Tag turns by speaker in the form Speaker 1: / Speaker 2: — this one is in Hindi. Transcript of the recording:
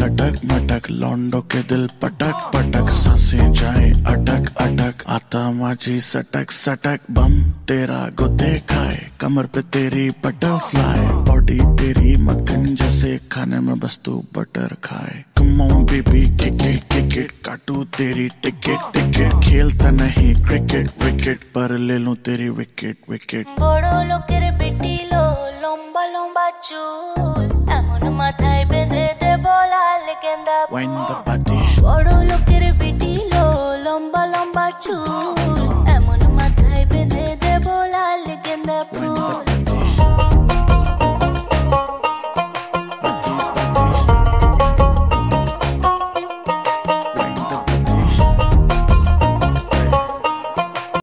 Speaker 1: लटक मटक, लौंडों के दिल पटक पटक, सांसें जाए अटक अटक, आता माझी सटक सटक, बम तेरा गुद्दे खाए, कमर पे तेरी बटरफ्लाई, बॉडी तेरी मक्खन जैसे, खाने में बस तू बटर खाए। Come on baby kick it, काटू तेरी टिकट टिकट, खेलता नहीं क्रिकेट विकेट, पर ले लूं तेरी विकेट विकेट।
Speaker 2: बड़ो लोकेर पिटिलो लंबा लंबा चूल, एमन माथाय बेंधे दे बोलाल गेंदा फूल।
Speaker 1: Wind the body,
Speaker 2: बड़ो लोकेर पिटिलो लंबा लंबा चूल,